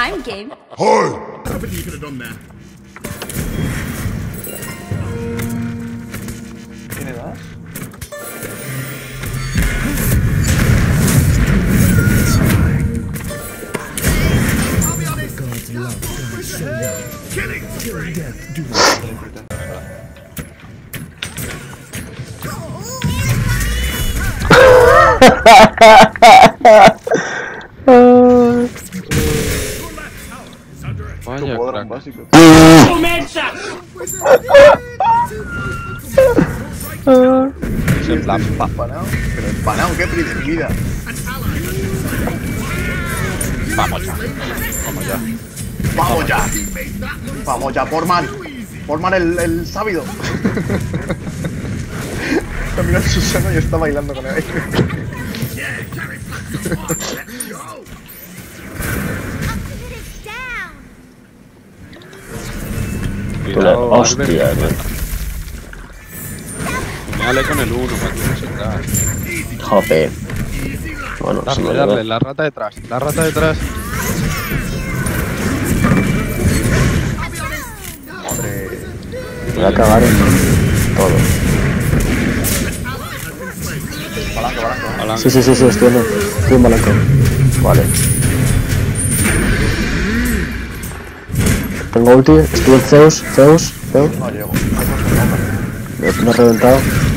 I'm game. I bet you could have done that. ¿Tiene das? Killing spree. Vaya, Como crack. básico. Es en plan, pa. Empanado. Pero empanado, qué primitiva. Vamos ya. Vamos ya. Vamos ya. Vamos ya, Portman. Portman el sábido. Está mirando a Susana y está bailando con él. Cuidado, Hostia, tío. Dale con el 1, para que no se cae. Jope. Bueno, se me Darle, olvidó. darle, la rata detrás. La rata detrás. Me voy a cagar en todo. Balanco, balanco. Palanca. Sí, estoy en blanco. Vale. Tengo ulti, estoy en Zeus. No llego. Me he reventado.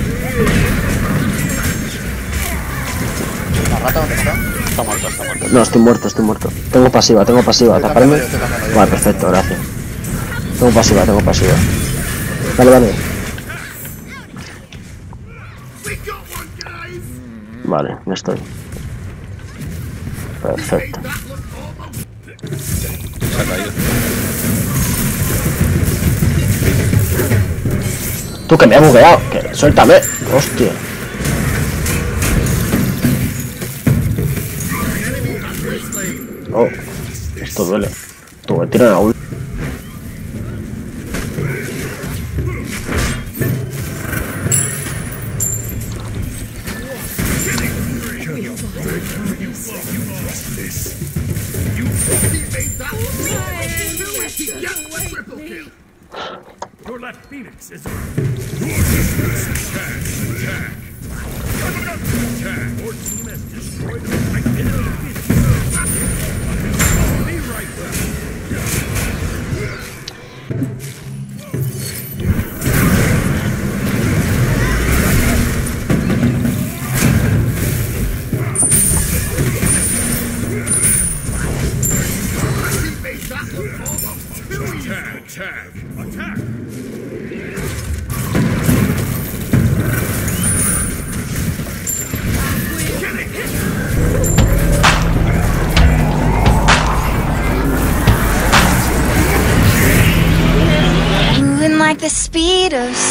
¿La rata no te mata? Está muerto, está muerto. No, estoy muerto. Tengo pasiva. ¿Taparme? Vale, perfecto, gracias. Tengo pasiva. Dale. Vale, ya estoy. Perfecto. Se ha caído. Tú que me has bugueado. Suéltame. Hostia. Oh, esto duele. Tú me tiran a ult. Your left Phoenix is attack. Your team has destroyed the identity of Phoenix. Be right back. Attack! Moving like the speed of